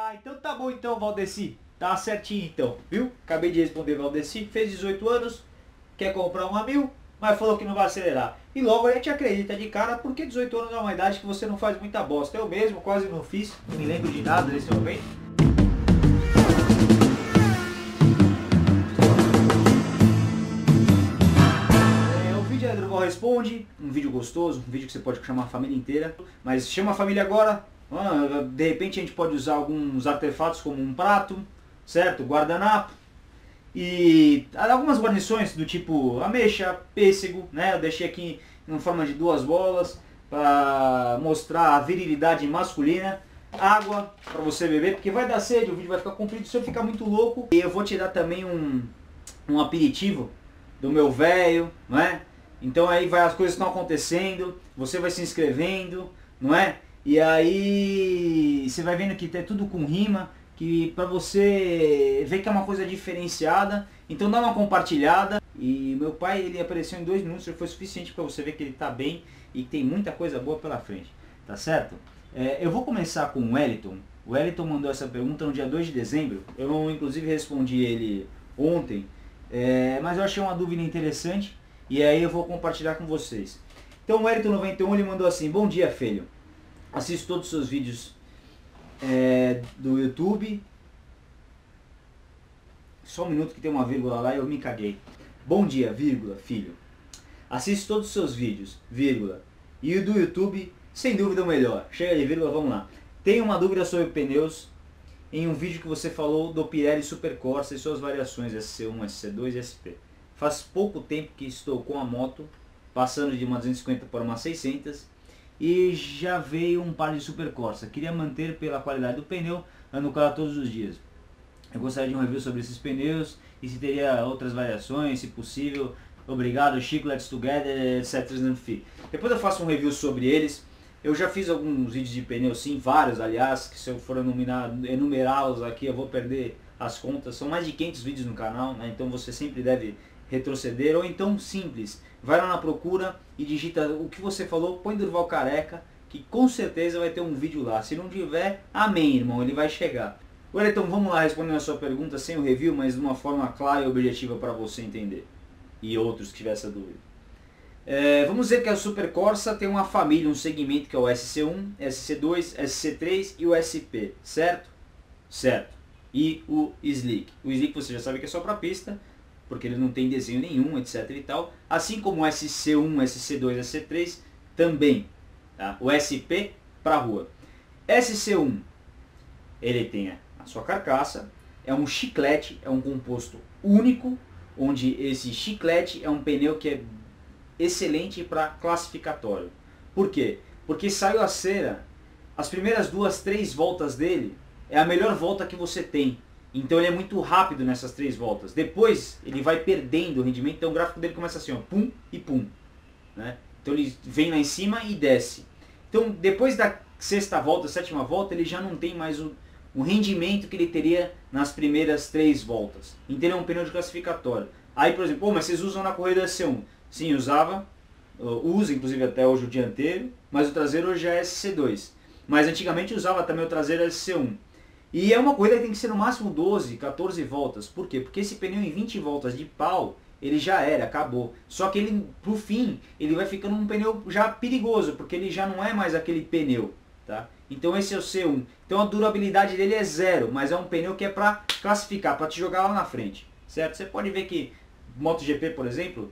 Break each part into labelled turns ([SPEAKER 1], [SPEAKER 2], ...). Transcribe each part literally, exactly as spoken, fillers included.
[SPEAKER 1] Ah, então tá bom então, Valdeci. Tá certinho então, viu? Acabei de responder, Valdeci. Fez dezoito anos, quer comprar uma mil, mas falou que não vai acelerar. E logo a gente acredita de cara, porque dezoito anos é uma idade que você não faz muita bosta. Eu mesmo quase não fiz, não me lembro de nada nesse momento. É, o vídeo é Dragão Responde, um vídeo gostoso, um vídeo que você pode chamar a família inteira. Mas chama a família agora, ah, de repente a gente pode usar alguns artefatos como um prato, certo? Guardanapo. E algumas guarnições do tipo ameixa, pêssego, né? Eu deixei aqui em forma de duas bolas para mostrar a virilidade masculina. Água para você beber, porque vai dar sede, o vídeo vai ficar comprido se eu ficar muito louco. E eu vou te dar também um, um aperitivo do meu velho, não é? Então aí vai, as coisas estão acontecendo, você vai se inscrevendo, não é? E aí você vai vendo que é tudo com rima, que pra você ver que é uma coisa diferenciada. Então dá uma compartilhada. E meu pai, ele apareceu em dois minutos, já foi suficiente para você ver que ele tá bem e que tem muita coisa boa pela frente, tá certo? É, eu vou começar com o Wellington. O Wellington mandou essa pergunta no dia dois de dezembro. Eu inclusive respondi ele ontem, é, mas eu achei uma dúvida interessante e aí eu vou compartilhar com vocês. Então o Wellington noventa e um, ele mandou assim: bom dia, filho. Assisto todos os seus vídeos é, do YouTube. Só um minuto que tem uma vírgula lá e eu me caguei. Bom dia, vírgula, filho. Assisto todos os seus vídeos, vírgula. E o do YouTube, sem dúvida o melhor. Chega de vírgula, vamos lá. Tenho uma dúvida sobre pneus em um vídeo que você falou do Pirelli Super Corsa e suas variações S C um, S C dois e S P. Faz pouco tempo que estou com a moto, passando de uma duzentos e cinquenta para uma seiscentos. E já veio um par de Super Corsa. Queria manter pela qualidade do pneu, ando com ela todos os dias. Eu gostaria de um review sobre esses pneus e se teria outras variações, se possível. Obrigado, Chico, let's together, etcétera. Depois eu faço um review sobre eles. Eu já fiz alguns vídeos de pneus, sim, vários, aliás, que se eu for enumerá-los aqui eu vou perder as contas. São mais de quinhentos vídeos no canal, né? Então você sempre deve retroceder, ou então simples, vai lá na procura e digita o que você falou, põe Durval Careca, que com certeza vai ter um vídeo lá. Se não tiver, amém, irmão, ele vai chegar. Agora então vamos lá respondendo a sua pergunta sem o review, mas de uma forma clara e objetiva para você entender. E outros que tiver essa dúvida. É, vamos dizer que a Super Corsa tem uma família, um segmento que é o S C um, S C dois, S C três e o S P, certo? Certo. E o Slick. O Slick você já sabe que é só para pista, porque ele não tem desenho nenhum, etc e tal. Assim como o S C um, S C dois, S C três também. Tá? O S P para rua. S C um, ele tem a sua carcaça, é um chiclete, é um composto único, onde esse chiclete é um pneu que é excelente para classificatório. Por quê? Porque saiu a cera, as primeiras duas, três voltas dele é a melhor volta que você tem. Então ele é muito rápido nessas três voltas. Depois ele vai perdendo o rendimento, então o gráfico dele começa assim, ó, pum e pum. Né? Então ele vem lá em cima e desce. Então depois da sexta volta, sétima volta, ele já não tem mais o, o rendimento que ele teria nas primeiras três voltas. Então ele é um pneu de classificatório. Aí, por exemplo, pô, mas vocês usam na corrida S C um? Sim, usava, usa inclusive até hoje o dianteiro, mas o traseiro hoje é S C dois. Mas antigamente usava também o traseiro S C um. E é uma corrida que tem que ser no máximo doze, quatorze voltas. Por quê? Porque esse pneu em vinte voltas de pau, ele já era, acabou. Só que ele, pro fim, ele vai ficando um pneu já perigoso, porque ele já não é mais aquele pneu, tá? Então esse é o C um. Então a durabilidade dele é zero, mas é um pneu que é para classificar, para te jogar lá na frente, certo? Você pode ver que MotoGP, por exemplo,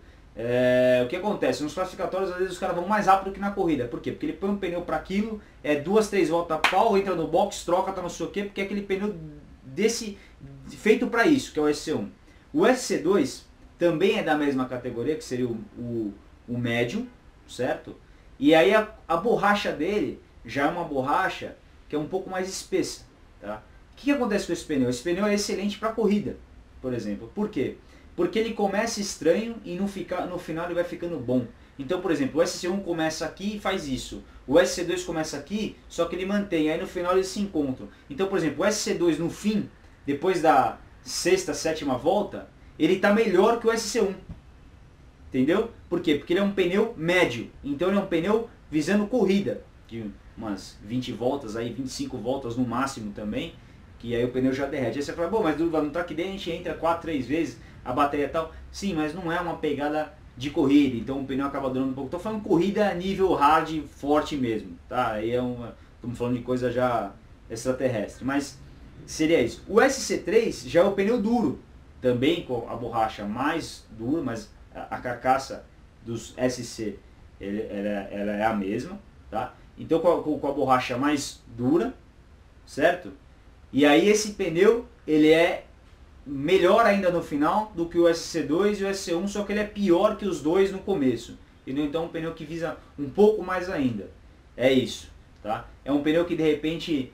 [SPEAKER 1] é, o que acontece? Nos classificatórios, às vezes os caras vão mais rápido que na corrida. Por quê? Porque ele põe um pneu para aquilo, é duas, três voltas pau, entra no box, troca, tá não sei o quê, porque é aquele pneu desse, feito para isso, que é o S C um. O S C dois também é da mesma categoria, que seria o, o, o médio, certo? E aí a, a borracha dele já é uma borracha que é um pouco mais espessa, tá? O que, que acontece com esse pneu? Esse pneu é excelente para corrida, por exemplo. Por quê? Porque ele começa estranho e no, fica, no final ele vai ficando bom. Então, por exemplo, o S C um começa aqui e faz isso. O S C dois começa aqui, só que ele mantém. Aí no final eles se encontram. Então, por exemplo, o S C dois no fim, depois da sexta, sétima volta, ele está melhor que o S C um. Entendeu? Por quê? Porque ele é um pneu médio. Então ele é um pneu visando corrida. De umas vinte voltas, aí vinte e cinco voltas no máximo também. que aí o pneu já derrete. Aí você fala, bom, mas no track day a gente entra quatro, três vezes, a bateria tal. Sim, mas não é uma pegada de corrida, então o pneu acaba durando um pouco. Tô falando corrida nível hard, forte mesmo, tá? Aí é uma, estamos falando de coisa já extraterrestre, mas seria isso. O S C três já é o pneu duro, também com a borracha mais dura, mas a, a carcaça dos S C ele, ela, ela é a mesma, tá? Então com a, com a borracha mais dura, certo? E aí esse pneu ele é melhor ainda no final do que o S C dois e o S C um, só que ele é pior que os dois no começo. Entendeu? Então é um pneu que visa um pouco mais ainda. É isso, tá? É um pneu que de repente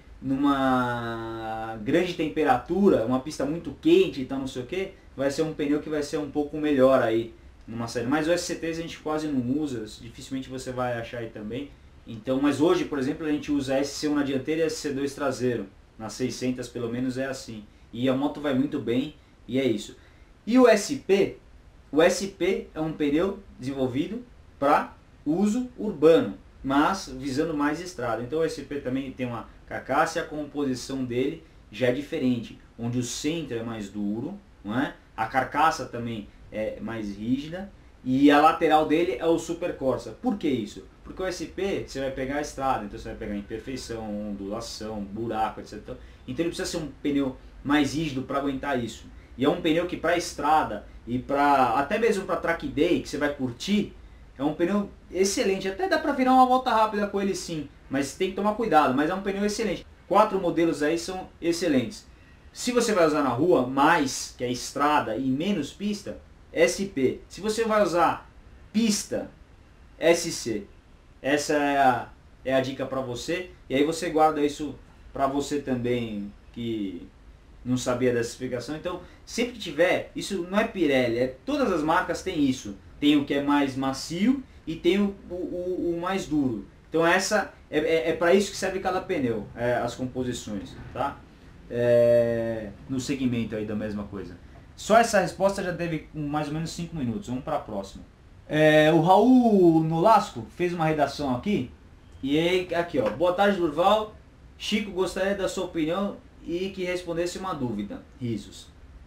[SPEAKER 1] numa grande temperatura, uma pista muito quente e tal, não sei o que, vai ser um pneu que vai ser um pouco melhor aí numa série. Mas o S C três a gente quase não usa, dificilmente você vai achar aí também. Então, mas hoje, por exemplo, a gente usa S C um na dianteira e S C dois traseiro. Nas seiscentas pelo menos é assim. E a moto vai muito bem e é isso. E o S P? O S P é um pneu desenvolvido para uso urbano, mas visando mais estrada. Então o S P também tem uma carcaça e a composição dele já é diferente, onde o centro é mais duro, não é? A carcaça também é mais rígida e a lateral dele é o Super Corsa. Por que isso? Porque o S P você vai pegar a estrada, então você vai pegar imperfeição, ondulação, buraco, etcétera. Então ele precisa ser um pneu mais rígido para aguentar isso. E é um pneu que para estrada e para até mesmo para track day, que você vai curtir, é um pneu excelente. Até dá para virar uma volta rápida com ele sim, mas tem que tomar cuidado, mas é um pneu excelente. Quatro modelos aí são excelentes. Se você vai usar na rua mais, que é estrada e menos pista, S P. Se você vai usar pista, S C. Essa é a, é a dica para você. E aí você guarda isso para você também que não sabia dessa explicação. Então, sempre que tiver, isso não é Pirelli, é, todas as marcas têm isso. Tem o que é mais macio e tem o, o, o mais duro. Então essa é, é, é para isso que serve cada pneu, é, as composições, tá? É, no segmento aí da mesma coisa. Só essa resposta já teve mais ou menos cinco minutos, vamos para a próxima. É, o Raul Nolasco fez uma redação aqui, e aí, aqui ó, boa tarde Durval, Chico gostaria da sua opinião e que respondesse uma dúvida, risos.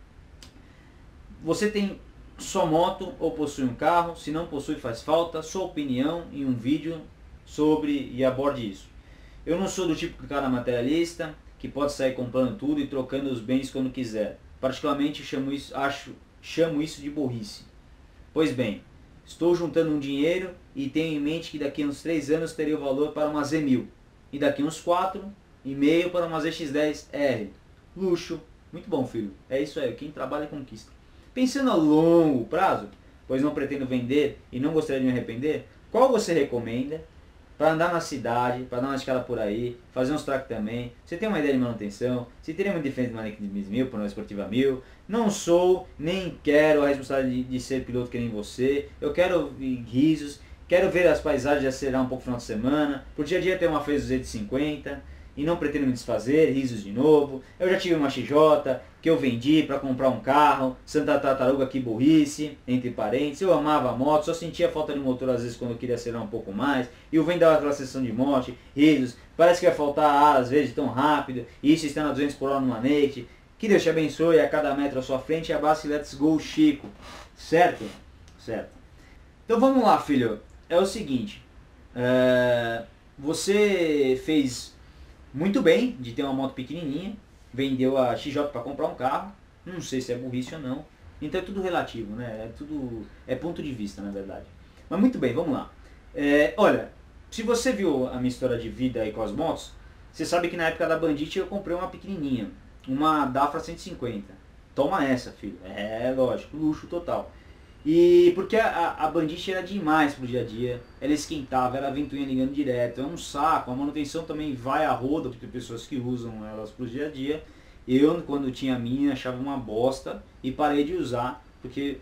[SPEAKER 1] Você tem só moto ou possui um carro? Se não possui, faz falta, sua opinião em um vídeo sobre e aborde isso. Eu não sou do tipo de cara materialista, que pode sair comprando tudo e trocando os bens quando quiser. Particularmente chamo isso, acho, chamo isso de burrice. Pois bem, estou juntando um dinheiro e tenho em mente que daqui a uns três anos teria o valor para uma Z mil. E daqui a uns quatro e meio para uma Z X dez R. Luxo. Muito bom, filho. É isso aí. Quem trabalha conquista. Pensando a longo prazo, pois não pretendo vender e não gostaria de me arrepender, qual você recomenda para andar na cidade, para dar uma escala por aí, fazer uns track também? Você tem uma ideia de manutenção? Se teria uma diferença de maneira de mil por uma esportiva mil? Não sou, nem quero a responsabilidade de, de ser piloto que nem você. Eu quero risos, quero ver as paisagens acelerar um pouco no final de semana. Por dia a dia ter uma Fez duzentos e cinquenta e não pretendo me desfazer, risos de novo. Eu já tive uma X J que eu vendi para comprar um carro, Santa Tartaruga, que burrice, entre parênteses. Eu amava a moto, só sentia falta de motor às vezes quando eu queria acelerar um pouco mais. E o vem dava aquela sessão de morte, risos, parece que vai faltar ar às vezes tão rápido, isso está a duzentos por hora no manete. Que Deus te abençoe a cada metro à sua frente, abraço e let's go Chico. Certo? Certo. Então vamos lá, filho. É o seguinte, é... você fez muito bem de ter uma moto pequenininha, vendeu a X J para comprar um carro, não sei se é burrice ou não, então é tudo relativo, né? É tudo, é ponto de vista, na verdade. Mas muito bem, vamos lá. É, olha, se você viu a minha história de vida aí com as motos, você sabe que na época da Bandit eu comprei uma pequenininha, uma Dafra cento e cinquenta. Toma essa, filho. É, lógico, luxo total. E porque a, a Bandit era demais pro dia a dia, ela esquentava, era a ventoinha ligando direto, é um saco, a manutenção também vai a roda, porque tem pessoas que usam elas pro dia a dia. Eu, quando tinha a minha, achava uma bosta e parei de usar, porque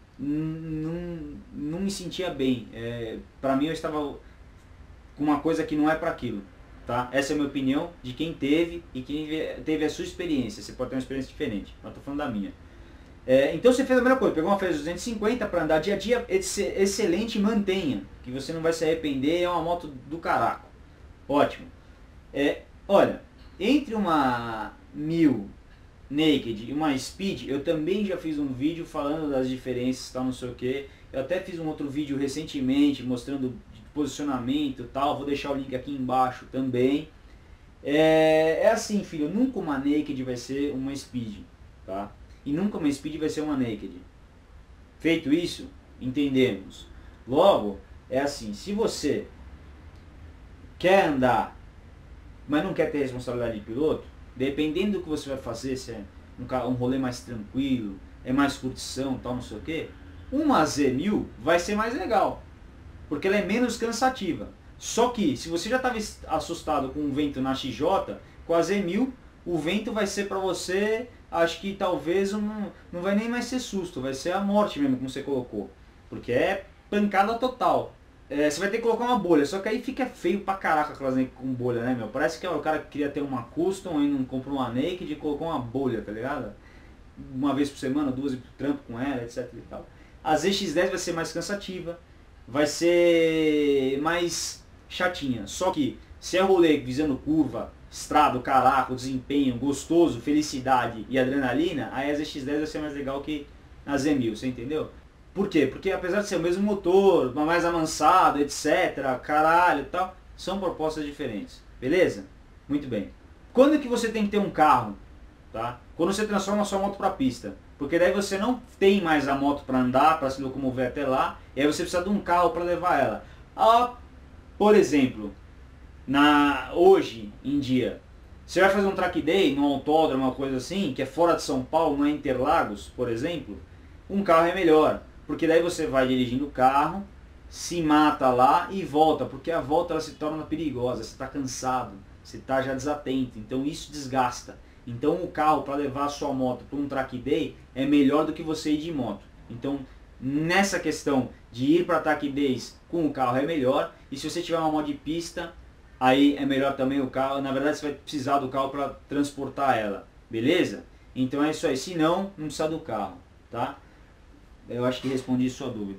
[SPEAKER 1] não, não me sentia bem. É, pra mim eu estava com uma coisa que não é para aquilo. Tá? Essa é a minha opinião de quem teve e quem teve a sua experiência. Você pode ter uma experiência diferente, mas estou falando da minha. É, então você fez a mesma coisa, pegou uma Fez duzentos e cinquenta para andar dia a dia, excelente, mantenha, que você não vai se arrepender, é uma moto do caraco. Ótimo. É, olha, Entre uma mil naked e uma speed, eu também já fiz um vídeo falando das diferenças, tal, não sei o que. Eu até fiz um outro vídeo recentemente mostrando posicionamento e tal, vou deixar o link aqui embaixo também. É, é assim, filho, nunca uma naked vai ser uma speed, tá? E nunca uma speed vai ser uma naked. Feito isso, entendemos. Logo, é assim, se você quer andar, mas não quer ter responsabilidade de piloto, dependendo do que você vai fazer, se é um, um rolê mais tranquilo, é mais curtição, tal, não sei o que, uma Z mil vai ser mais legal, porque ela é menos cansativa. Só que, se você já estava assustado com o vento na X J, com a Z mil, o vento vai ser para você, acho que talvez um, não vai nem mais ser susto, vai ser a morte mesmo, como você colocou. Porque é pancada total. É, você vai ter que colocar uma bolha, só que aí fica feio pra caraca aquelas naked com bolha, né, meu? Parece que ó, o cara queria ter uma custom e não comprou uma naked e colocou uma bolha, tá ligado? Uma vez por semana, duas e pro trampo com ela, etc e tal. A Z X dez vai ser mais cansativa, vai ser mais chatinha. Só que se é rolê visando curva, estrada, caraca, desempenho, gostoso, felicidade e adrenalina, aí a Z X dez vai ser mais legal que a Z mil, você entendeu? Por quê? Porque apesar de ser o mesmo motor, mais amansado, etc, caralho e tal, são propostas diferentes. Beleza? Muito bem. Quando que você tem que ter um carro? Tá? Quando você transforma a sua moto para pista. Porque daí você não tem mais a moto para andar, para se locomover até lá, e aí você precisa de um carro para levar ela. Ah, por exemplo, na, hoje em dia, você vai fazer um track day num autódromo, uma coisa assim, que é fora de São Paulo, não é Interlagos, por exemplo, um carro é melhor. Porque daí você vai dirigindo o carro, se mata lá e volta, porque a volta ela se torna perigosa, você está cansado, você está já desatento, então isso desgasta. Então o carro para levar a sua moto para um track day é melhor do que você ir de moto. Então nessa questão de ir para track days com o carro é melhor, e se você tiver uma moto de pista, aí é melhor também o carro, na verdade você vai precisar do carro para transportar ela, beleza? Então é isso aí, se não, não precisa do carro, tá? Eu acho que respondi sua dúvida.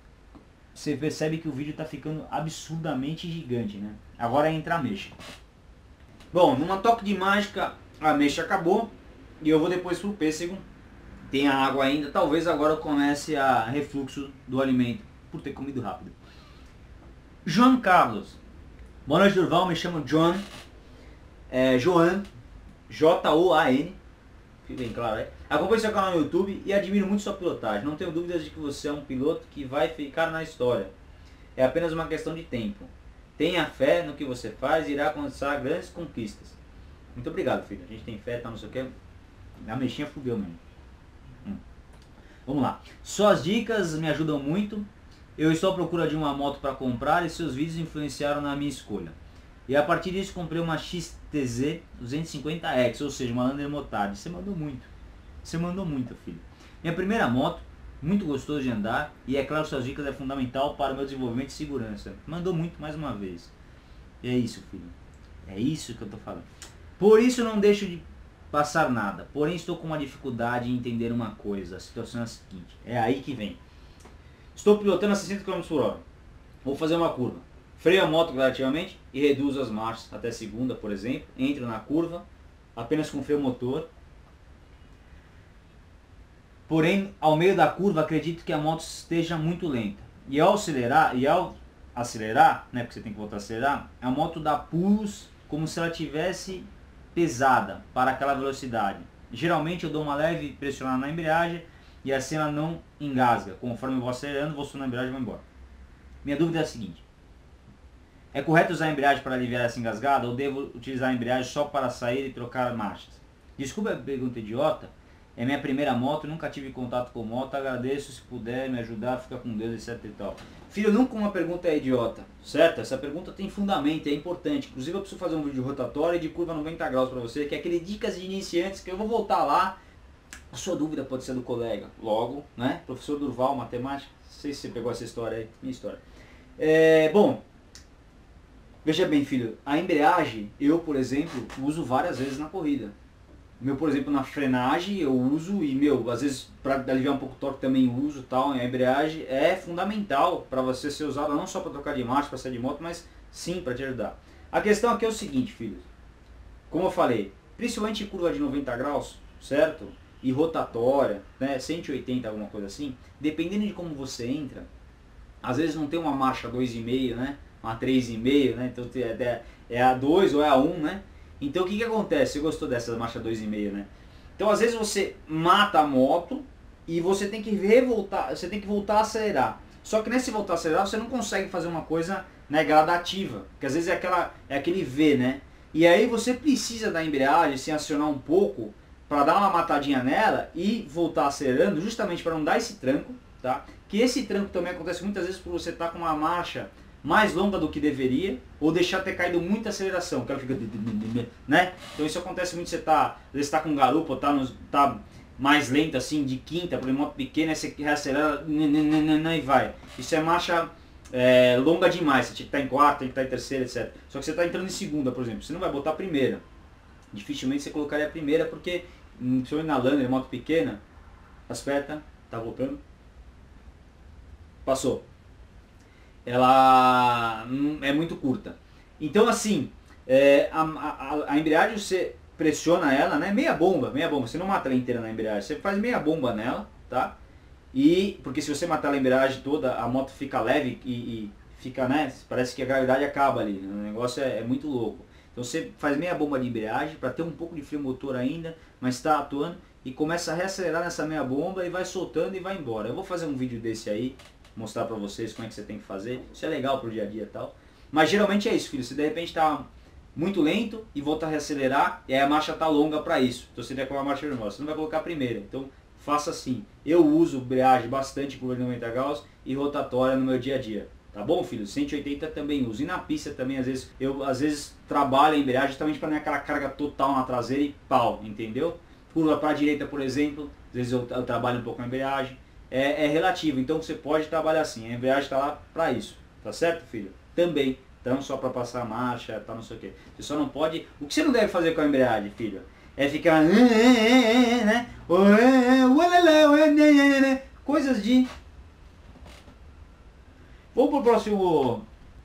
[SPEAKER 1] Você percebe que o vídeo está ficando absurdamente gigante, né? Agora entra a mecha. Bom, numa toque de mágica, a mecha acabou. E eu vou depois pro pêssego. Tem a água ainda. Talvez agora eu comece a refluxo do alimento, por ter comido rápido. João Carlos. Boa noite, Durval. Me chamo John. É, Joan. J O A N. Fique bem claro aí. Acompanhe seu canal no YouTube e admiro muito sua pilotagem. Não tenho dúvidas de que você é um piloto que vai ficar na história. É apenas uma questão de tempo. Tenha fé no que você faz e irá alcançar grandes conquistas. Muito obrigado, filho. A gente tem fé, tá, não sei o que. A mexinha fudeu mesmo. Hum. Vamos lá. Suas dicas me ajudam muito. Eu estou à procura de uma moto para comprar e seus vídeos influenciaram na minha escolha. E a partir disso comprei uma X T Z duzentos e cinquenta X, ou seja, uma Lander Motard. Você mandou muito. Você mandou muito, filho. Minha primeira moto, muito gostoso de andar, e é claro, suas dicas é fundamental para o meu desenvolvimento e segurança. Mandou muito mais uma vez. E é isso, filho. É isso que eu tô falando. Por isso não deixo de passar nada. Porém estou com uma dificuldade em entender uma coisa. A situação é a seguinte. É aí que vem. Estou pilotando a sessenta quilômetros por hora. Vou fazer uma curva. Freio a moto gradativamente e reduzo as marchas até segunda, por exemplo. Entro na curva, apenas com freio motor. Porém, ao meio da curva, acredito que a moto esteja muito lenta. E ao acelerar, e ao acelerar, né, porque você tem que voltar a acelerar, a moto dá pulos como se ela tivesse pesada para aquela velocidade. Geralmente eu dou uma leve pressionada na embreagem e assim ela não engasga. Conforme eu vou acelerando, vou soltando a embreagem e vou embora. Minha dúvida é a seguinte. É correto usar a embreagem para aliviar essa engasgada ou devo utilizar a embreagem só para sair e trocar marchas? Desculpa a pergunta idiota, é minha primeira moto, nunca tive contato com moto, agradeço se puder me ajudar, fica com Deus, etc e tal. Filho, nunca uma pergunta é idiota, certo? Essa pergunta tem fundamento, é importante. Inclusive eu preciso fazer um vídeo rotatório de curva noventa graus para você, que é aquele dicas de iniciantes que eu vou voltar lá. A sua dúvida pode ser do colega, logo, né? Professor Durval, matemática, não sei se você pegou essa história aí, minha história. É, bom... Veja bem, filho, a embreagem, eu, por exemplo, uso várias vezes na corrida. Meu, por exemplo, na frenagem eu uso e, meu, às vezes para aliviar um pouco o torque também uso tal. A embreagem é fundamental para você ser usada não só para trocar de marcha, para sair de moto, mas sim para te ajudar. A questão aqui é o seguinte, filho. como eu falei, principalmente curva de noventa graus, certo? E rotatória, né, cento e oitenta, alguma coisa assim, dependendo de como você entra, às vezes não tem uma marcha dois e meio, né, uma três e meio, né, então é a dois ou é a um, né, então o que que acontece? Você gostou dessa marcha dois e meio, né? Então às vezes você mata a moto e você tem que revoltar, você tem que voltar a acelerar. Só que nesse voltar a acelerar você não consegue fazer uma coisa, né, gradativa, porque às vezes é, aquela, é aquele V, né? E aí você precisa da embreagem se acionar um pouco para dar uma matadinha nela e voltar acelerando, justamente para não dar esse tranco, tá? Que esse tranco também acontece muitas vezes por você estar com uma marcha mais longa do que deveria, ou deixar ter caído muita aceleração, que ela fica, né? Então isso acontece muito, você tá, às vezes tá com garupa, ou tá, no, tá mais lento assim, de quinta, por moto pequena, aí você reacelera e vai. Isso é marcha é, longa demais, você tinha que estar em quarta, tem que estar em terceira, etcétera. Só que você está entrando em segunda, por exemplo, você não vai botar a primeira. Dificilmente você colocaria a primeira, porque, principalmente na Lander, moto pequena, aspeta, tá voltando, passou. Ela é muito curta. Então assim, é, a, a, a embreagem você pressiona ela, né? Meia bomba, meia bomba. Você não mata ela inteira na embreagem, você faz meia bomba nela, tá? E porque se você matar a embreagem toda, a moto fica leve e, e fica, né? Parece que a gravidade acaba ali. O negócio é, é muito louco. Então você faz meia bomba de embreagem para ter um pouco de freio motor ainda, mas está atuando e começa a reacelerar nessa meia bomba e vai soltando e vai embora. Eu vou fazer um vídeo desse aí, mostrar pra vocês como é que você tem que fazer. Isso é legal pro dia a dia e tal. Mas geralmente é isso, filho. Você de repente tá muito lento e volta a reacelerar e aí a marcha tá longa pra isso. Então você tem que colocar a marcha normal. Você não vai colocar a primeira. Então faça assim. Eu uso embreagem bastante por noventa graus e rotatória no meu dia a dia. Tá bom, filho? cento e oitenta também uso. E na pista também, às vezes, eu às vezes trabalho a embreagem justamente para não ter aquela carga total na traseira e pau, entendeu? Curva para a direita, por exemplo, às vezes eu, eu trabalho um pouco a embreagem. É, é relativo, então você pode trabalhar assim. A embreagem está lá para isso, tá certo, filho? Também, então só para passar a marcha, tá, não sei o que. Você só não pode... O que você não deve fazer com a embreagem, filho? É ficar... né? Coisas de... Vamos pro próximo,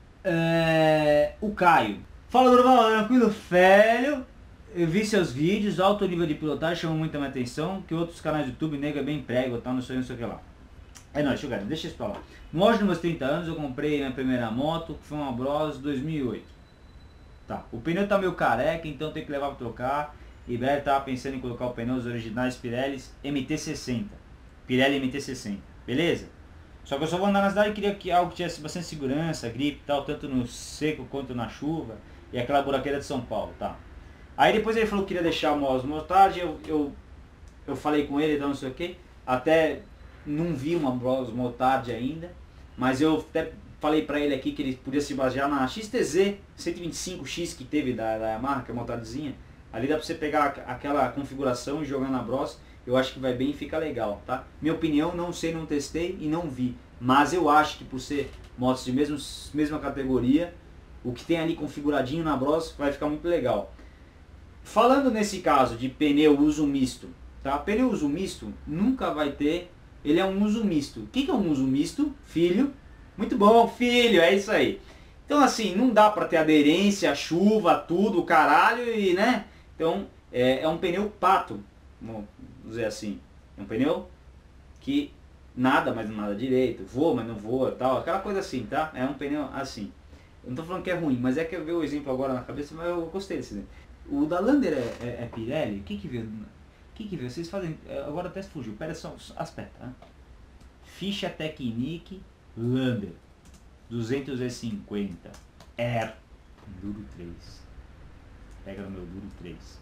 [SPEAKER 1] é, o Caio. Fala, Durval, tranquilo, velho. Eu vi seus vídeos, alto nível de pilotagem, chamou muita minha atenção, que outros canais do YouTube, nego, é bem prego, tal, não sei, não sei o que lá. É nóis, deixa eu, deixa isso pra lá. No auge dos meus trinta anos, eu comprei minha primeira moto, que foi uma Bros dois mil e oito. Tá, o pneu tá meio careca, então tem que levar pra trocar. E breve tava pensando em colocar o pneu, os originais Pirelli M T sessenta. Pirelli M T sessenta, beleza? Só que eu só vou andar na cidade e queria que algo tivesse bastante segurança, gripe e tal, tanto no seco quanto na chuva. E aquela buraqueira de São Paulo, tá? Aí depois ele falou que queria deixar uma Osmotard, eu, eu, eu falei com ele, então não sei o que. Até não vi uma Osmotard ainda, mas eu até falei pra ele aqui que ele podia se basear na X T Z cento e vinte e cinco X que teve da, da Yamaha, que é a motardzinha. Ali dá pra você pegar aquela configuração e jogar na Bros. Eu acho que vai bem e fica legal, tá? Minha opinião, não sei, não testei e não vi. Mas eu acho que por ser motos de mesmo, mesma categoria, o que tem ali configuradinho na Bros vai ficar muito legal. Falando nesse caso de pneu uso misto, tá? Pneu uso misto nunca vai ter, ele é um uso misto. O que, que é um uso misto? Filho. Muito bom, filho, é isso aí. Então assim, não dá pra ter aderência, chuva, tudo, caralho e, né? Então é, é um pneu pato. Vamos dizer assim, é um pneu que nada, mas não nada direito, voa, mas não voa, tal, aquela coisa assim, tá? É um pneu assim. Eu não tô falando que é ruim, mas é que eu vi o exemplo agora na cabeça, mas eu gostei desse exemplo. O da Lander é, é, é Pirelli? O que que veio? O que que veio? Vocês fazem, agora até fugiu, pera só, aspecta, né? Ficha Technique Lander duzentos e cinquenta Air Enduro três. Pega no meu Enduro três.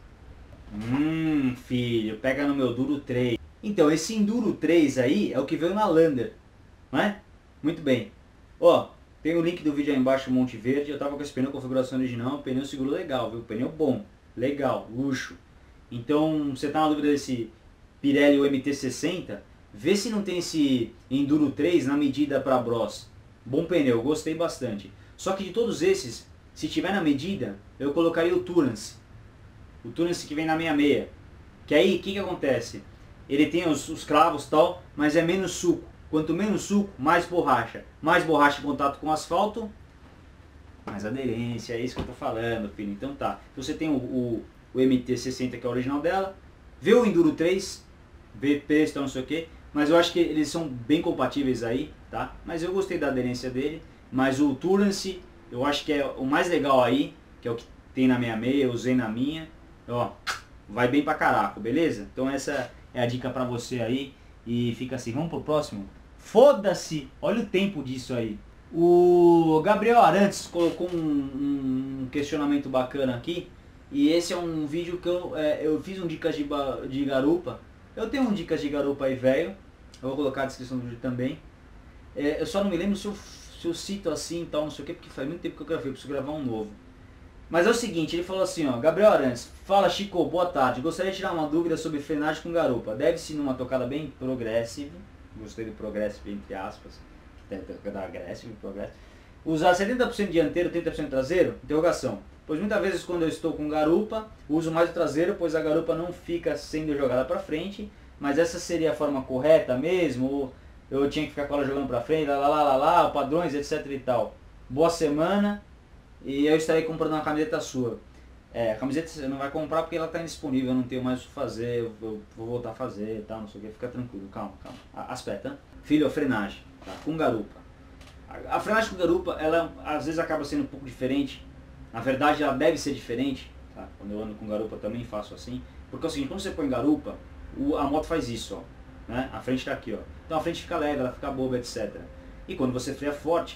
[SPEAKER 1] Hum, filho, pega no meu Duro três. Então, esse Enduro três aí é o que veio na Lander, não é? Muito bem. Ó, tem o link do vídeo aí embaixo, Monte Verde. Eu tava com esse pneu, configuração original, pneu seguro legal, viu? Pneu bom, legal, luxo. Então, você tá na dúvida desse Pirelli o M T sessenta? Vê se não tem esse Enduro três na medida para Bros. Bom pneu, gostei bastante. Só que de todos esses, se tiver na medida, eu colocaria o Turance. O Turance que vem na sessenta e seis. Que aí, o que que acontece? Ele tem os, os cravos e tal, mas é menos suco. Quanto menos suco, mais borracha. Mais borracha em contato com o asfalto, mais aderência, é isso que eu tô falando, filho. Então tá, você tem o, o, o M T sessenta, que é o original dela, vê o Enduro três, vê preço, não sei o que, mas eu acho que eles são bem compatíveis aí, tá? Mas eu gostei da aderência dele, mas o Turance, eu acho que é o mais legal aí, que é o que tem na minha meia, eu usei na minha, ó, vai bem pra caraca, beleza? Então essa é a dica pra você aí, e fica assim, vamos pro próximo? Foda-se, olha o tempo disso aí. O Gabriel Arantes colocou um, um questionamento bacana aqui, e esse é um vídeo que eu, é, eu fiz um dicas de, de garupa. Eu tenho um dicas de garupa aí velho, eu vou colocar a descrição do vídeo também. É, eu só não me lembro se eu, se eu cito assim e tal, não sei o que, porque faz muito tempo que eu gravei, preciso gravar um novo. Mas é o seguinte, ele falou assim, ó, Gabriel Arantes, fala Chico, boa tarde, gostaria de tirar uma dúvida sobre frenagem com garupa. Deve-se numa tocada bem progressive, gostei do progressive entre aspas, da agressive, progressive. Usar setenta por cento dianteiro, trinta por cento traseiro? Interrogação. Pois muitas vezes quando eu estou com garupa, uso mais o traseiro, pois a garupa não fica sendo jogada para frente, mas essa seria a forma correta mesmo? Ou eu tinha que ficar com ela jogando para frente, lá, lá, lá, lá, lá, padrões, etc e tal. Boa semana. E eu estarei comprando uma camiseta sua. É, a camiseta você não vai comprar porque ela está indisponível, eu não tenho mais o que fazer, eu, eu vou voltar a fazer e tal, não sei o que, fica tranquilo, calma, calma. Aspeta. Filho, a frenagem, tá? Com garupa. A, a frenagem com garupa, ela às vezes acaba sendo um pouco diferente. Na verdade, ela deve ser diferente, tá? Quando eu ando com garupa também faço assim. Porque é o seguinte, quando você põe garupa, o, a moto faz isso, ó. Né? A frente está aqui, ó. Então a frente fica leve, ela fica boba, etcétera. E quando você freia forte,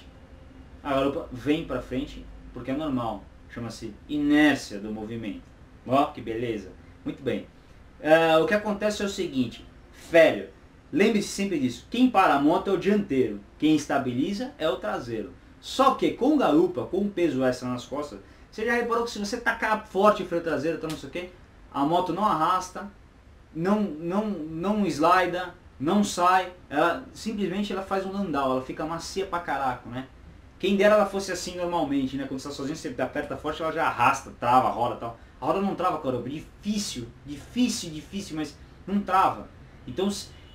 [SPEAKER 1] a garupa vem para frente, porque é normal, chama-se inércia do movimento. Ó, que beleza. Muito bem. Uh, o que acontece é o seguinte, velho, lembre-se sempre disso, quem para a moto é o dianteiro, quem estabiliza é o traseiro. Só que com garupa, com um peso extra nas costas, você já reparou que se você tacar forte o freio traseiro, então não sei o que, a moto não arrasta, não, não, não slida, não sai, ela simplesmente ela faz um landau, ela fica macia pra caraca, né? Quem dera ela fosse assim normalmente, né? Quando você está sozinho, você aperta forte, ela já arrasta, trava a roda e tal. A roda não trava com a garupa, difícil, difícil, difícil, mas não trava. Então,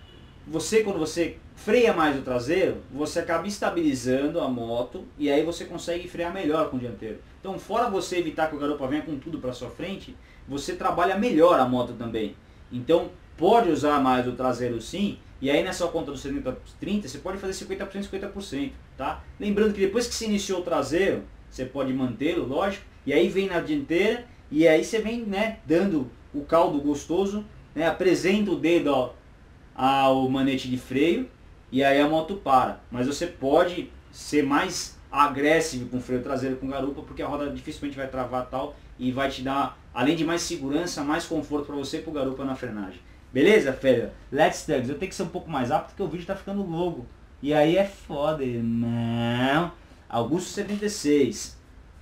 [SPEAKER 1] você quando você freia mais o traseiro, você acaba estabilizando a moto e aí você consegue frear melhor com o dianteiro. Então, fora você evitar que o garupa venha com tudo para sua frente, você trabalha melhor a moto também. Então, pode usar mais o traseiro sim, e aí nessa conta do setenta por trinta, você pode fazer cinquenta por cento, cinquenta por cento, tá? Lembrando que depois que você iniciou o traseiro, você pode mantê-lo, lógico, e aí vem na dianteira, e aí você vem, né, dando o caldo gostoso, né, apresenta o dedo ó, ao manete de freio, e aí a moto para. Mas você pode ser mais agressivo com o freio traseiro com garupa, porque a roda dificilmente vai travar tal, e vai te dar, além de mais segurança, mais conforto para você e pro garupa na frenagem. Beleza, filho? Let's Tugs. Eu tenho que ser um pouco mais rápido porque o vídeo tá ficando longo. E aí é foda, irmão. Augusto setenta e seis.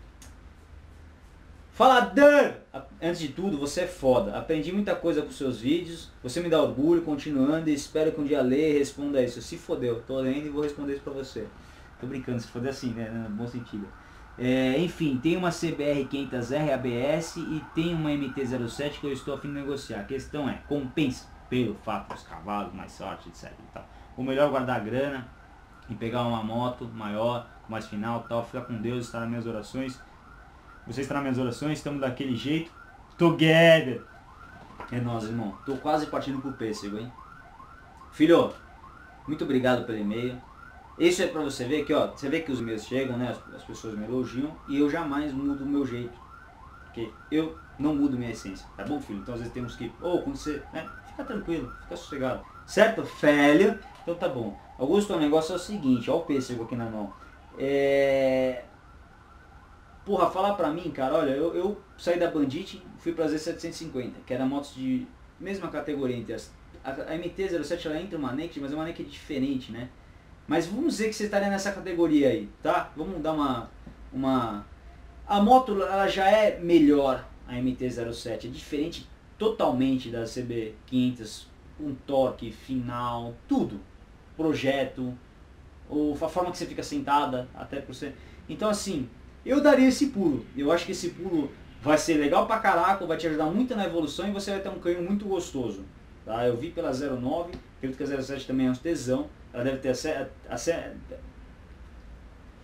[SPEAKER 1] Fala, Dan! Antes de tudo, você é foda. Aprendi muita coisa com seus vídeos. Você me dá orgulho, continuando. E espero que um dia leia e responda isso. Se fodeu, tô lendo e vou responder isso pra você. Tô brincando, se foder assim, né? No bom sentido. É, enfim, tem uma C B R quinhentos R A B S e tem uma M T zero sete que eu estou a fim de negociar. A questão é, compensa pelo fato dos cavalos, mais sorte, etcétera. Tal. O melhor é guardar a grana e pegar uma moto maior, com mais final, tal, ficar com Deus, estar nas minhas orações. Você está nas minhas orações, estamos daquele jeito. Together! É nóis, irmão. Tô quase partindo pro pêssego, hein? Filho, muito obrigado pelo e-mail. Isso é pra você ver que, ó, você vê que os e-mails chegam, né, as, as pessoas me elogiam e eu jamais mudo o meu jeito, porque eu não mudo minha essência, tá bom, filho? Então às vezes temos que, ou quando você, né, fica tranquilo, fica sossegado, certo, velho? Então tá bom. Augusto, o negócio é o seguinte, ó o pêssego aqui na mão, é... Porra, falar pra mim, cara, olha, eu, eu saí da Bandit, fui pra Z setecentos e cinquenta, que era motos de mesma categoria entre as, a, a M T zero sete ela entra uma naked, mas é uma naked diferente, né? Mas vamos dizer que você estaria nessa categoria aí, tá? Vamos dar uma... uma... A moto ela já é melhor, a M T zero sete, é diferente totalmente da C B quinhentos, um torque, final, tudo. Projeto, ou a forma que você fica sentada, até por ser... Então assim, eu daria esse pulo. Eu acho que esse pulo vai ser legal pra caraca, vai te ajudar muito na evolução e você vai ter um canhão muito gostoso. Tá? Eu vi pela zero nove, acredito que a zero sete também é um tesão. Ela deve ter a, a, a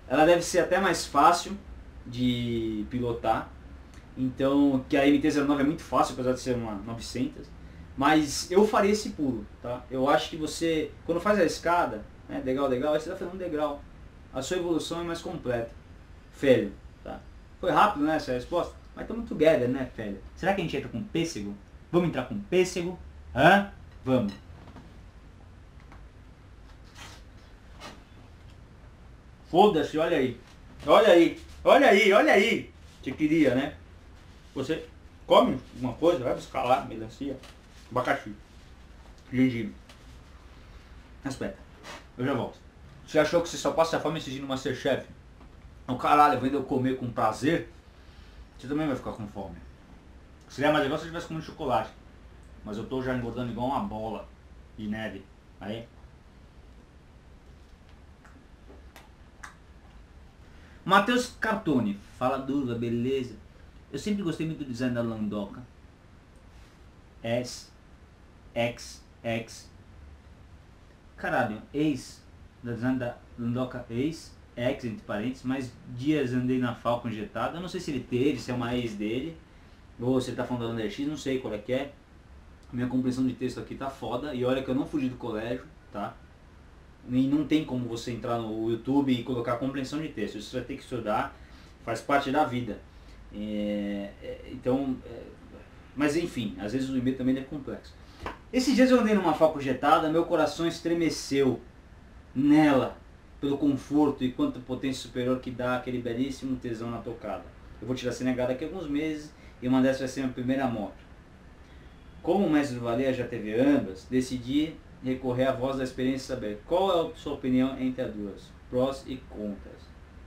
[SPEAKER 1] Ela deve ser até mais fácil de pilotar. Então, que a M T zero nove é muito fácil, apesar de ser uma novecentos. Mas eu faria esse pulo, tá? Eu acho que você, quando faz a escada, né, degrau, degrau, aí você tá fazendo um degrau. A sua evolução é mais completa. Velho, tá? Foi rápido, né, essa resposta? Mas estamos together, né, velho? Será que a gente entra com pêssego? Vamos entrar com pêssego? Hã? Vamos. Foda-se, olha aí. Olha aí, olha aí, olha aí. Você queria, né? Você come alguma coisa, vai buscar lá, melancia, abacaxi, gengibre. Espera, eu já volto. Você achou que você só passa fome assistindo Masterchef? O caralho, vendo eu comer com prazer, você também vai ficar com fome. Seria mais legal se eu tivesse comendo chocolate. Mas eu tô já engordando igual uma bola de neve. Aí. Matheus Cartone, fala dúvida, beleza? Eu sempre gostei muito do design da Landoca. S, X, X. Caralho, ex, da design da Landoca ex, X entre parênteses, mas dias andei na Falcon injetada. Eu não sei se ele teve, se é uma ex dele, ou se ele tá falando da Lander X, não sei qual é que é. Minha compreensão de texto aqui tá foda, e olha que eu não fugi do colégio, tá? E não tem como você entrar no YouTube e colocar compreensão de texto, isso você vai ter que estudar, faz parte da vida. É, é, então, é, mas enfim, às vezes o e-mail também é complexo. Esses dias eu andei numa Falcon jetada, meu coração estremeceu nela, pelo conforto e quanto potência superior que dá aquele belíssimo tesão na tocada. Eu vou tirar Senegada daqui a alguns meses e uma dessas vai ser a minha primeira moto. Como o mestre do Valer já teve ambas, decidi recorrer à voz da experiência e saber qual é a sua opinião entre as duas, prós e contras.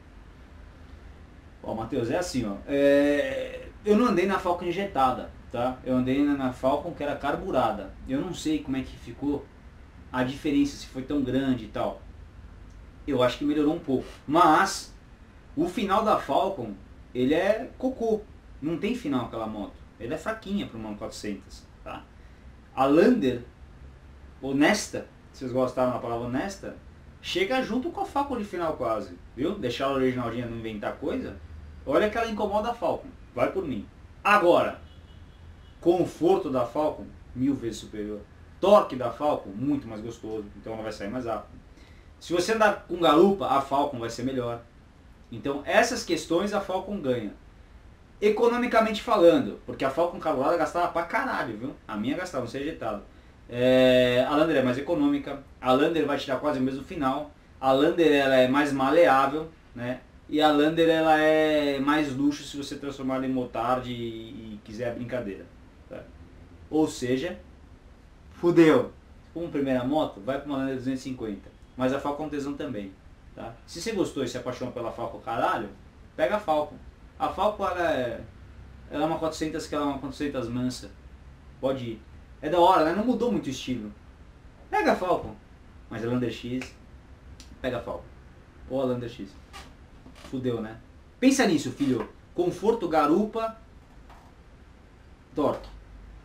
[SPEAKER 1] Ó, Matheus, é assim, ó, é... eu não andei na Falcon injetada, tá? Eu andei na Falcon que era carburada. Eu não sei como é que ficou a diferença, se foi tão grande e tal. Eu acho que melhorou um pouco, mas o final da Falcon, ele é cocô, não tem final aquela moto. Ele é fraquinha para uma quatrocentos, tá? A Lander, honesta, vocês gostaram da palavra honesta, chega junto com a Falcon de final quase, viu? Deixar a originalzinha não inventar coisa. Olha que ela incomoda a Falcon, vai por mim. Agora, conforto da Falcon, mil vezes superior. Torque da Falcon, muito mais gostoso, então ela vai sair mais rápido. Se você andar com garupa, a Falcon vai ser melhor. Então essas questões a Falcon ganha. Economicamente falando, porque a Falcon carburada gastava pra caralho, viu? A minha gastava, não sei ejetado. É, a Lander é mais econômica, a Lander vai tirar quase o mesmo final, a Lander ela é mais maleável, né? E a Lander ela é mais luxo se você transformar ela em motard e, e quiser a brincadeira. Tá? Ou seja, fudeu. Como primeira moto, vai para uma Lander duzentos e cinquenta. Mas a Falcon tesão também. Tá? Se você gostou e se apaixonou pela Falcon caralho, pega a Falcon. A Falcon ela é, ela é uma quatrocentos que ela é uma quatrocentos mansa. Pode ir. É da hora, né? Não mudou muito o estilo. Pega a Falcon. Mas a Lander X, pega a Falcon. Ou a Lander X. Fudeu, né? Pensa nisso, filho. Conforto, garupa, torque,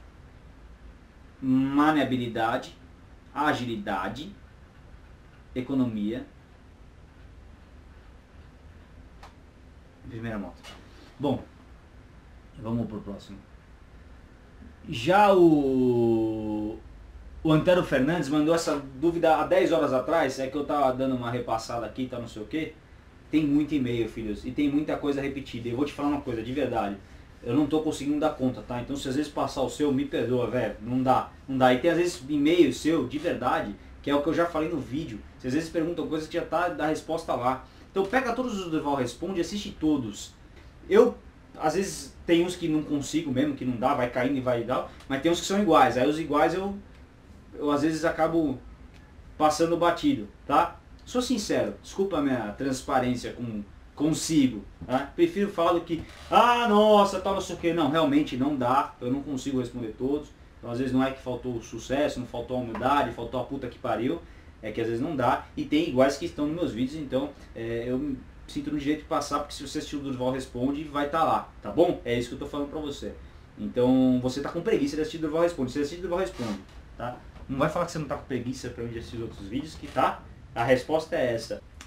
[SPEAKER 1] maneabilidade, agilidade, economia. Primeira moto. Bom, vamos pro próximo. Já o, o Antero Fernandes mandou essa dúvida há dez horas atrás, é que eu tava dando uma repassada aqui, tá, não sei o que. Tem muito e-mail, filhos, e tem muita coisa repetida. Eu vou te falar uma coisa, de verdade. Eu não tô conseguindo dar conta, tá? Então se às vezes passar o seu, me perdoa, velho. Não dá, não dá. E tem às vezes e-mail seu, de verdade, que é o que eu já falei no vídeo. Você às vezes perguntam coisas que já tá da resposta lá. Então pega todos os do Durval Responde e assiste todos. Eu, às vezes, tem uns que não consigo mesmo, que não dá, vai caindo e vai dar, mas tem uns que são iguais. Aí os iguais eu, eu às vezes acabo passando batido, tá? Sou sincero, desculpa a minha transparência com, consigo, tá? Prefiro falar do que, ah, nossa, tal, não sei o que. Não, realmente não dá, eu não consigo responder todos. Então às vezes não é que faltou sucesso, não faltou a humildade, faltou a puta que pariu. É que às vezes não dá, e tem iguais que estão nos meus vídeos, então é, eu me sinto no direito de passar, porque se você assistir o Durval Responde, vai estar tá lá, tá bom? É isso que eu tô falando pra você. Então você tá com preguiça de assistir o Durval Responde, você assiste o Durval Responde, tá? Não vai falar que você não tá com preguiça pra onde assistir os outros vídeos, que tá? A resposta é essa.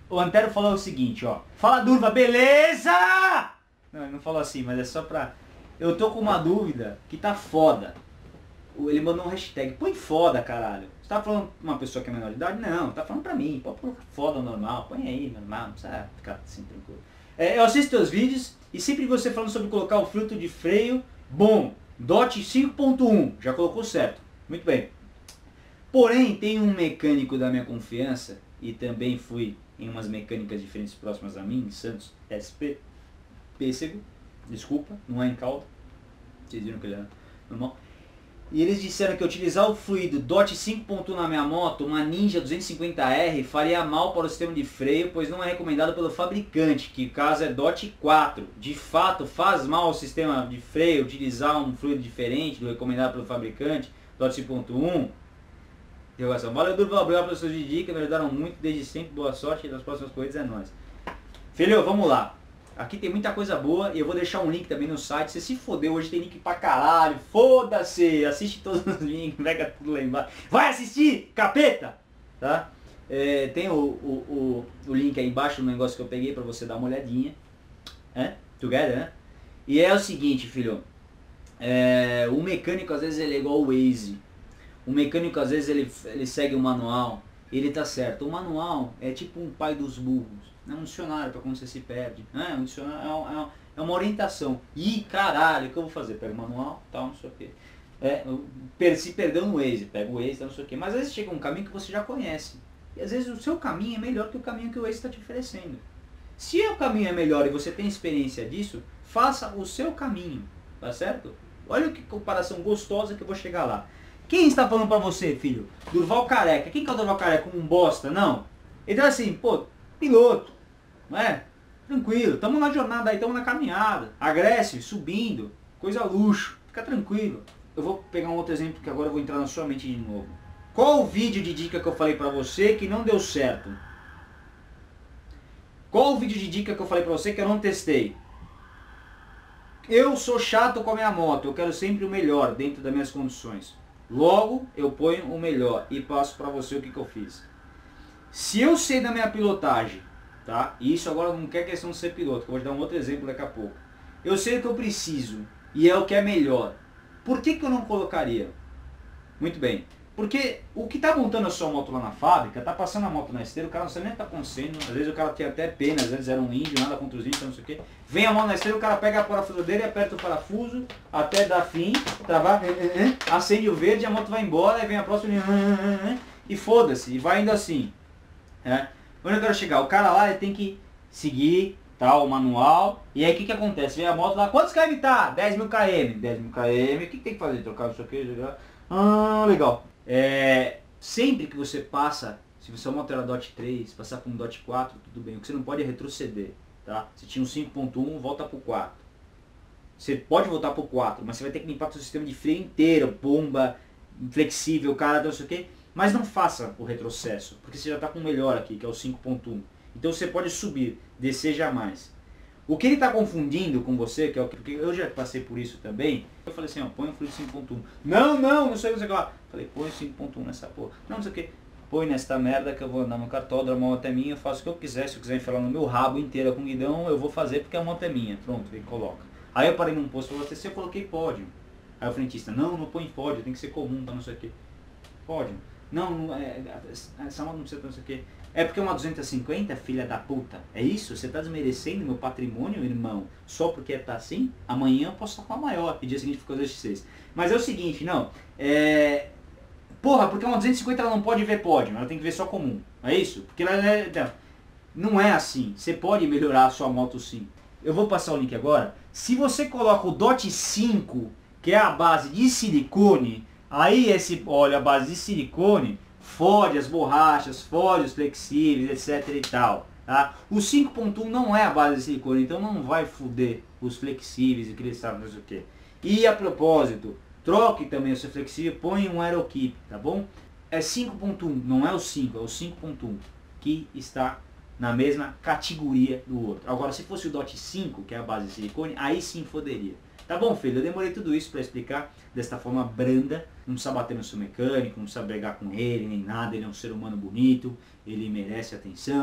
[SPEAKER 1] o Antero falou o seguinte, ó. Fala, Durva, beleza? Não, ele não falou assim, mas é só pra... Eu tô com uma dúvida que tá foda. Ele mandou um hashtag. Põe foda, caralho. Você tá falando pra uma pessoa que é menor de idade? Não, tá falando pra mim. Pode pôr foda normal. Põe aí, normal. Não precisa ficar assim tranquilo. É, eu assisto teus vídeos e sempre você falando sobre colocar o filtro de freio bom. D O T cinco ponto um. Já colocou certo. Muito bem. Porém, tem um mecânico da minha confiança, e também fui em umas mecânicas diferentes próximas a mim, em Santos, S P, Pêssego, desculpa, não é em Calda, vocês viram que ele é normal. E eles disseram que utilizar o fluido D O T cinco ponto um na minha moto, uma Ninja duzentos e cinquenta R, faria mal para o sistema de freio, pois não é recomendado pelo fabricante, que o caso é D O T quatro. De fato, faz mal ao sistema de freio utilizar um fluido diferente do recomendado pelo fabricante, D O T cinco ponto um. Valeu, Durval, obrigado pelas suas dicas, me ajudaram muito desde sempre, boa sorte e nas próximas corridas é nóis. Filho, vamos lá. Aqui tem muita coisa boa e eu vou deixar um link também no site. Você se fodeu, hoje tem link pra caralho. Foda-se, assiste todos os links, pega tudo lá embaixo. Vai assistir, capeta! Tá? É, tem o, o, o, o link aí embaixo no negócio que eu peguei pra você dar uma olhadinha. É? Together, né? E é o seguinte, filho. É, o mecânico às vezes ele é igual o Waze. O mecânico às vezes ele, ele segue o manual, ele tá certo. O manual é tipo um pai dos burros, é um dicionário para quando você se perde, é um dicionário, é, é uma orientação. E caralho, o que eu vou fazer? Pega o manual, tal, não sei o que. É, se perdeu no Waze, pega o Waze, tal, não sei o que. Mas às vezes chega um caminho que você já conhece. E às vezes o seu caminho é melhor que o caminho que o Waze está te oferecendo. Se o caminho é melhor e você tem experiência disso, faça o seu caminho, tá certo? Olha que comparação gostosa que eu vou chegar lá. Quem está falando pra você, filho? Durval Careca. Quem que é o Durval Careca? Um bosta? Não. Então assim, pô, piloto, não é? Tranquilo, tamo na jornada aí, tamo na caminhada. Agressivo, subindo, coisa luxo. Fica tranquilo. Eu vou pegar um outro exemplo que agora eu vou entrar na sua mente de novo. Qual o vídeo de dica que eu falei pra você que não deu certo? Qual o vídeo de dica que eu falei pra você que eu não testei? Eu sou chato com a minha moto, eu quero sempre o melhor dentro das minhas condições. Logo, eu ponho o melhor e passo para você o que, que eu fiz. Se eu sei da minha pilotagem, tá? E isso agora não quer questão de ser piloto, que eu vou te dar um outro exemplo daqui a pouco. Eu sei o que eu preciso e é o que é melhor. Por que, que eu não colocaria? Muito bem. Porque o que está montando a sua moto lá na fábrica, tá passando a moto na esteira, o cara não sabe nem o que está acontecendo. Às vezes o cara tem até pena, às vezes era um índio, nada contra os índios, não sei o quê. Vem a mão na esteira, o cara pega a parafusadeira e aperta o parafuso, até dar fim, travar, acende o verde, a moto vai embora, aí vem a próxima e foda-se, e vai indo assim. É. Onde eu quero chegar? O cara lá ele tem que seguir tal, o manual, e aí o que, que acontece? Vem a moto lá, quantos km tá? dez mil quilômetros. dez mil quilômetros, o que, que tem que fazer? Trocar não sei o que, ah, legal. É, sempre que você passa, se você é uma moto era D O T três, passar para um D O T quatro, tudo bem. O que você não pode é retroceder, tá? Se tinha um cinco ponto um, volta para o quatro. Você pode voltar para o quatro, mas você vai ter que limpar o seu sistema de freio inteiro, bomba, flexível, cara, não sei o que. Mas não faça o retrocesso, porque você já está com o melhor aqui, que é o cinco ponto um. Então você pode subir, descer jamais. O que ele está confundindo com você, que é o que porque eu já passei por isso também, eu falei assim, ó, põe o fluido cinco ponto um. Não, não, não sei o que lá. Falei, põe o cinco ponto um nessa porra. Não, não sei o que. Põe nesta merda que eu vou andar no cartódromo, a moto é minha, eu faço o que eu quiser. Se eu quiser enfiar no meu rabo inteira com guidão, eu vou fazer porque a moto é minha. Pronto, vem, coloca. Aí eu parei num posto para abastecer, eu coloquei pódio. Aí o frentista, não, não põe pódio, tem que ser comum, tá, não sei o que. Pódio. Não, não é, essa moto não precisa, não sei o que. É porque é uma duzentos e cinquenta, filha da puta? É isso? Você tá desmerecendo meu patrimônio, irmão? Só porque tá assim? Amanhã eu posso estar com a maior. E dia seguinte ficou dois seis. Mas é o seguinte, não. É... Porra, porque uma duzentos e cinquenta ela não pode ver pódio. Ela tem que ver só comum. É isso? Porque ela é... Não é assim. Você pode melhorar a sua moto sim. Eu vou passar o link agora. Se você coloca o D O T cinco, que é a base de silicone, aí esse óleo, a base de silicone, fode as borrachas, fode os flexíveis, etc e tal. Tá? O cinco ponto um não é a base de silicone, então não vai foder os flexíveis e cristal, não sei o que. E a propósito, troque também o seu flexível, põe um aerokeep, tá bom? É cinco ponto um, não é o cinco, é o cinco ponto um, que está na mesma categoria do outro. Agora, se fosse o D O T cinco, que é a base de silicone, aí sim foderia. Tá bom, filho? Eu demorei tudo isso para explicar desta forma branda. Não precisa bater no seu mecânico, não precisa brigar com ele, nem nada. Ele é um ser humano bonito, ele merece atenção.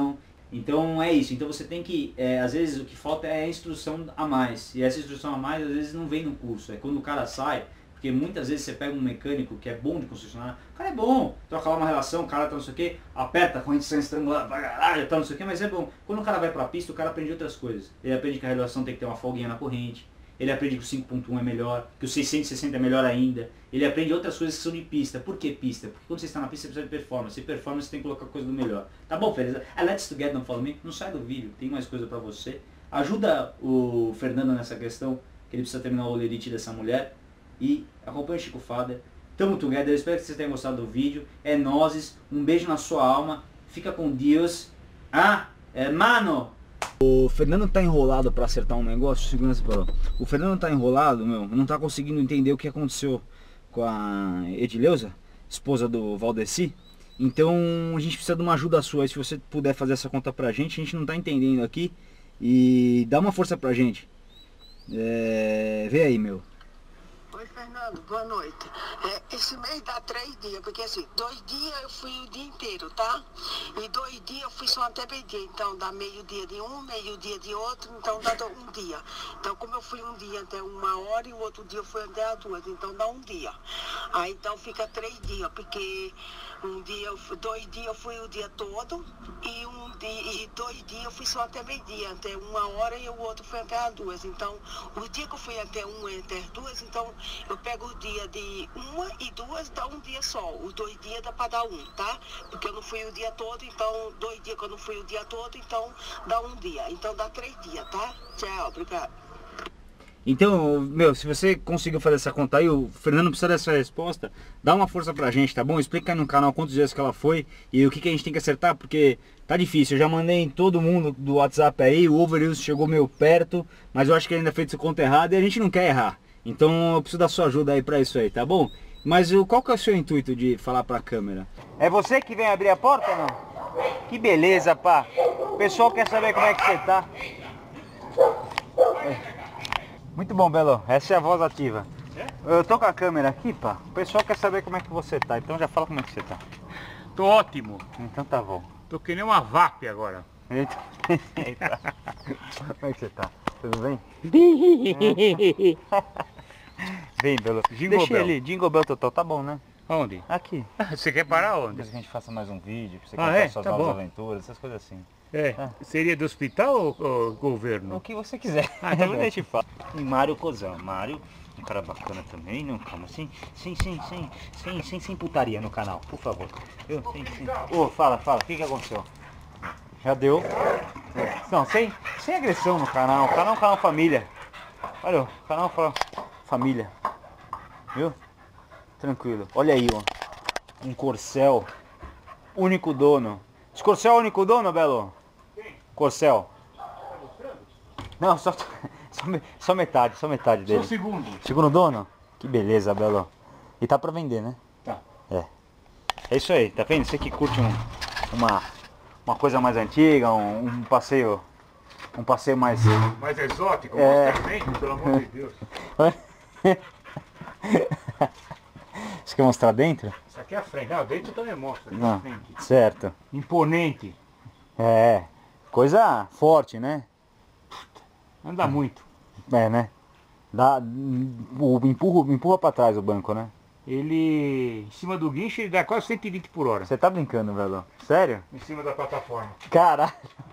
[SPEAKER 1] Então é isso, então você tem que, é, às vezes o que falta é a instrução a mais, e essa instrução a mais às vezes não vem no curso, é quando o cara sai, porque muitas vezes você pega um mecânico que é bom de concessionária, o cara é bom, troca lá uma relação, o cara tá não sei o que, aperta a corrente sem estrangular, vai, tá não sei o que, mas é bom. Quando o cara vai pra pista, o cara aprende outras coisas, ele aprende que a relação tem que ter uma folguinha na corrente, ele aprende que o cinco ponto um é melhor, que o seiscentos e sessenta é melhor ainda. Ele aprende outras coisas que são de pista. Por que pista? Porque quando você está na pista você precisa de performance. E performance você tem que colocar coisa do melhor. Tá bom, Fernando? Ah, let's together, não follow me. Não sai do vídeo, tem mais coisa pra você. Ajuda o Fernando nessa questão, que ele precisa terminar o olerite dessa mulher. E acompanha o Chico Fader. Tamo together, eu espero que vocês tenham gostado do vídeo. É nozes, um beijo na sua alma. Fica com Deus. Ah, hermano! O Fernando tá enrolado pra acertar um negócio, segurança parou. O Fernando tá enrolado, meu, não tá conseguindo entender o que aconteceu com a Edileuza, esposa do Valdeci. Então a gente precisa de uma ajuda sua aí, se você puder fazer essa conta pra gente, a gente não tá entendendo aqui. E dá uma força pra gente. É... Vê aí, meu.
[SPEAKER 2] Oi, Fernando, boa noite. É, esse mês dá três dias, porque assim, dois dias eu fui o dia inteiro, tá? E dois dias eu fui só até meio-dia, então dá meio-dia de um, meio-dia de outro, então dá um dia. Então como eu fui um dia até uma hora e o outro dia eu fui até as duas, então dá um dia. Aí então fica três dias, porque um dia, eu fui, dois dias eu fui o dia todo e, um dia, e dois dias eu fui só até meio-dia, até uma hora e o outro foi até as duas. Então, o dia que eu fui até uma e até as duas, então eu pego o dia de uma e duas, dá um dia só. Os dois dias dá para dar um, tá? Porque eu não fui o dia todo, então dois dias que eu não fui o dia todo, então dá um dia. Então dá três dias, tá? Tchau, obrigado.
[SPEAKER 1] Então, meu, se você conseguiu fazer essa conta aí, o Fernando precisa dessa resposta, dá uma força pra gente, tá bom? Explica aí no canal quantos dias que ela foi e o que, que a gente tem que acertar, porque tá difícil. Eu já mandei em todo mundo do WhatsApp aí, o overuse chegou meio perto, mas eu acho que ele ainda fez essa conta errada e a gente não quer errar. Então eu preciso da sua ajuda aí pra isso aí, tá bom? Mas qual que é o seu intuito de falar pra câmera? É você que vem abrir a porta ou não? Que beleza, pá. O pessoal quer saber como é que você tá. É. Muito bom, Belo. Essa é a voz ativa. É? Eu tô com a câmera aqui, pá. O pessoal quer saber como é que você tá. Então já fala como é que você tá.
[SPEAKER 3] Tô ótimo.
[SPEAKER 1] Então tá bom.
[SPEAKER 3] Tô que nem uma V A P agora.
[SPEAKER 1] Eita. Eita. Como é que você tá? Tudo bem? Vem, Belo.
[SPEAKER 3] Jingle
[SPEAKER 1] Deixa
[SPEAKER 3] Bell.
[SPEAKER 1] ele. Jingle Bell total. Tá bom, né?
[SPEAKER 3] Onde?
[SPEAKER 1] Aqui.
[SPEAKER 3] Você quer parar onde?
[SPEAKER 1] Depois que a gente faça mais um vídeo, pra você
[SPEAKER 3] Ah,
[SPEAKER 1] contar
[SPEAKER 3] é?
[SPEAKER 1] suas
[SPEAKER 3] Tá
[SPEAKER 1] novas
[SPEAKER 3] bom.
[SPEAKER 1] aventuras, essas coisas assim.
[SPEAKER 3] É.
[SPEAKER 1] Ah.
[SPEAKER 3] Seria do hospital ou, ou governo?
[SPEAKER 1] O que você quiser.
[SPEAKER 3] Ah, então
[SPEAKER 1] a gente fala. E Mário Cozão. Mário, um cara bacana também, não, calma, sem, sem, sem, sem, sem, sem, sem putaria no canal, por favor. Eu, sem, sem. Ô, fala, fala, o que que aconteceu? Já deu? Não, sem, sem agressão no canal, o canal é um canal família. Olha, o canal fala família. Viu? Tranquilo. Olha aí, ó. Um Corcel. Único dono. Esse Corcel é o único dono, Belo? Corcel. Não, só, só, só metade, só metade
[SPEAKER 3] Sou
[SPEAKER 1] dele.
[SPEAKER 3] o segundo.
[SPEAKER 1] Segundo dono? Que beleza, Belo. E tá pra vender, né?
[SPEAKER 3] Tá.
[SPEAKER 1] É. É isso aí, tá vendo? Você que curte um, uma, uma coisa mais antiga, um, um passeio. Um passeio mais.
[SPEAKER 3] Mais exótico,
[SPEAKER 1] É.
[SPEAKER 3] mostra bem, pelo amor de Deus.
[SPEAKER 1] Você quer mostrar dentro?
[SPEAKER 3] Isso aqui é a frente. Não, dentro também mostra. aqui
[SPEAKER 1] Não.
[SPEAKER 3] a frente.
[SPEAKER 1] Certo.
[SPEAKER 3] Imponente.
[SPEAKER 1] É. Coisa forte, né?
[SPEAKER 3] Anda muito.
[SPEAKER 1] É, né? Dá, o, empurra, empurra pra trás o banco, né?
[SPEAKER 3] Ele, em cima do guincho, ele dá quase cento e vinte por hora.
[SPEAKER 1] Você tá brincando, velho? Sério?
[SPEAKER 3] Em cima da plataforma.
[SPEAKER 1] Caralho.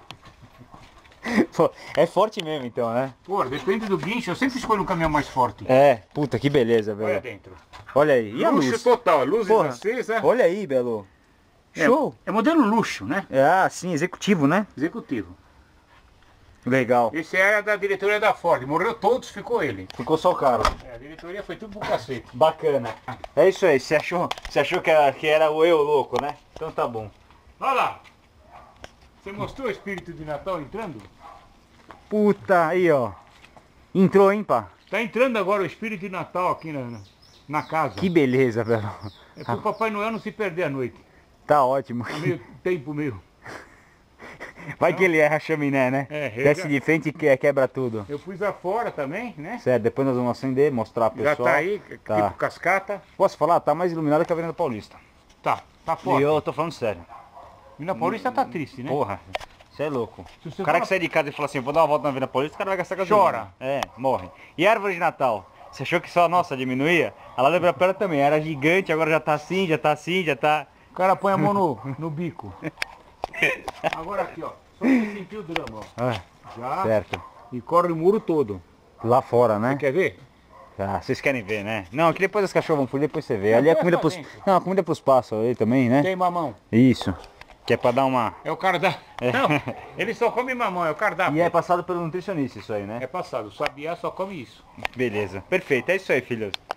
[SPEAKER 1] Pô, é forte mesmo então, né?
[SPEAKER 3] Pô, depende do guincho, eu sempre escolho um caminhão mais forte.
[SPEAKER 1] É, puta, que beleza,
[SPEAKER 3] Olha
[SPEAKER 1] velho.
[SPEAKER 3] dentro.
[SPEAKER 1] Olha aí. E a
[SPEAKER 3] Luxo
[SPEAKER 1] luz?
[SPEAKER 3] total, luzes
[SPEAKER 1] Porra.
[SPEAKER 3] acesas.
[SPEAKER 1] Olha aí, Belo.
[SPEAKER 3] É,
[SPEAKER 1] Show.
[SPEAKER 3] É modelo luxo, né?
[SPEAKER 1] É, ah, sim, executivo, né?
[SPEAKER 3] Executivo.
[SPEAKER 1] Legal.
[SPEAKER 3] Esse era da diretoria da Ford. Morreu todos, ficou ele.
[SPEAKER 1] Ficou só o cara.
[SPEAKER 3] É, a diretoria foi tudo pro cacete.
[SPEAKER 1] Bacana. É isso aí, você achou, você achou que, era, que era o eu louco, né? Então tá bom.
[SPEAKER 3] Olha lá. Você mostrou o espírito de Natal entrando?
[SPEAKER 1] Puta, aí ó. Entrou, hein, pá?
[SPEAKER 3] Tá entrando agora o espírito de Natal aqui na, na casa.
[SPEAKER 1] Que beleza, velho.
[SPEAKER 3] É pro Papai Noel não se perder a noite.
[SPEAKER 1] Tá ótimo.
[SPEAKER 3] É meio tempo meu.
[SPEAKER 1] Vai que ele erra a chaminé, né?
[SPEAKER 3] É,
[SPEAKER 1] Desce
[SPEAKER 3] rega-
[SPEAKER 1] de frente e que- quebra tudo.
[SPEAKER 3] Eu pus afora também, né?
[SPEAKER 1] Certo, depois nós vamos acender, mostrar pro
[SPEAKER 3] Já
[SPEAKER 1] pessoal.
[SPEAKER 3] tá aí,
[SPEAKER 1] Tá.
[SPEAKER 3] tipo cascata.
[SPEAKER 1] Posso falar? Tá mais iluminado que a Avenida Paulista.
[SPEAKER 3] Tá, tá
[SPEAKER 1] E
[SPEAKER 3] forte.
[SPEAKER 1] eu tô falando sério.
[SPEAKER 3] E na Paulista tá triste, né?
[SPEAKER 1] Porra, Você é louco.
[SPEAKER 3] Se você
[SPEAKER 1] O cara
[SPEAKER 3] fala-
[SPEAKER 1] que sai de casa e fala assim, vou dar uma volta na Avenida Paulista, o cara vai gastar gasolina.
[SPEAKER 3] Chora.
[SPEAKER 1] É, morre. E árvore de Natal? Você achou que só a nossa diminuía? A lá da Ibirapuera também, era gigante, agora já tá assim, já tá assim, já tá...
[SPEAKER 3] O cara põe a mão no, no bico. Agora aqui, ó. Só você sentir o drama, ó.
[SPEAKER 1] Ah,
[SPEAKER 3] Já.
[SPEAKER 1] certo.
[SPEAKER 3] E corre o muro todo.
[SPEAKER 1] Lá fora, né?
[SPEAKER 3] Quer ver?
[SPEAKER 1] Ah, vocês querem ver, né? Não, aqui depois os cachorros vão fugir, depois você vê. Ali é
[SPEAKER 3] põe
[SPEAKER 1] comida
[SPEAKER 3] pra
[SPEAKER 1] pros...
[SPEAKER 3] dentro.
[SPEAKER 1] Não, a comida pros pássaros aí também, né?
[SPEAKER 3] Tem mamão.
[SPEAKER 1] Isso. Que é pra dar uma...
[SPEAKER 3] É o cardápio.
[SPEAKER 1] É.
[SPEAKER 3] Não, ele só come mamão, é o cardápio.
[SPEAKER 1] E é passado pelo nutricionista isso aí, né?
[SPEAKER 3] É passado, o sabiá só come isso.
[SPEAKER 1] Beleza. Perfeito, é isso aí, filhos.